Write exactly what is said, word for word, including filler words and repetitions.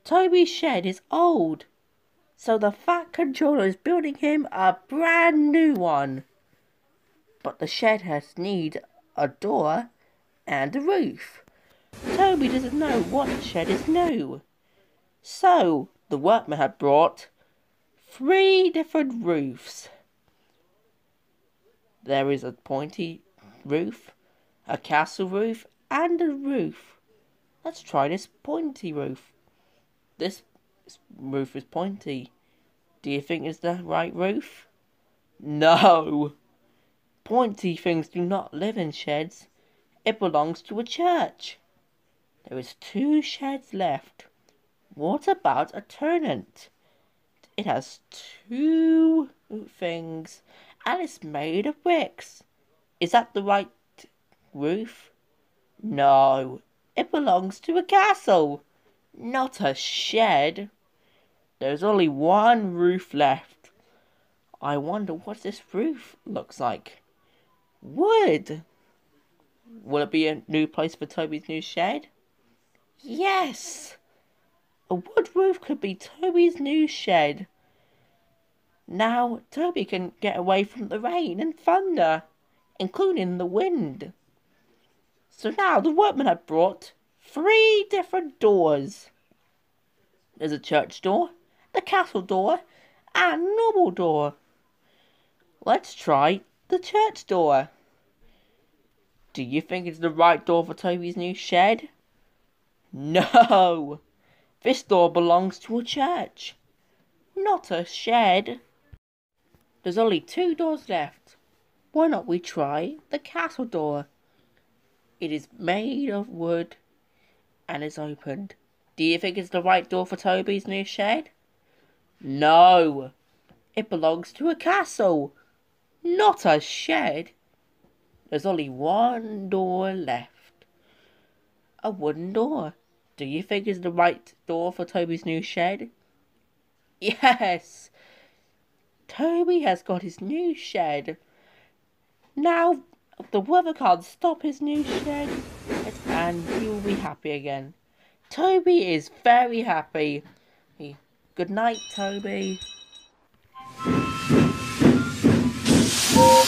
Toby's shed is old, so the Fat Controller is building him a brand new one. But the shed has need a door and a roof. Toby doesn't know what shed is new. So the workmen had brought three different roofs. There is a pointy roof, a castle roof, and a roof. Let's try this pointy roof. This roof is pointy. Do you think it's the right roof? No! Pointy things do not live in sheds. It belongs to a church. There is two sheds left. What about a tenant? It has two things and it's made of bricks. Is that the right roof? No, it belongs to a castle, not a shed. There's only one roof left. I wonder what this roof looks like. Wood. Will it be a new place for Toby's new shed? Yes! A wood roof could be Toby's new shed. Now Toby can get away from the rain and thunder, including the wind. So now the workmen have brought three different doors. There's a church door, the castle door, and a normal door. Let's try the church door. Do you think it's the right door for Toby's new shed? No! This door belongs to a church, not a shed. There's only two doors left. Why not we try the castle door? It is made of wood and is opened. Do you think it's the right door for Toby's new shed? No! It belongs to a castle, not a shed. There's only one door left. A wooden door. Do you think it's the right door for Toby's new shed? Yes! Toby has got his new shed. Now the weather can't stop his new shed, and he will be happy again. Toby is very happy. Good night, Toby.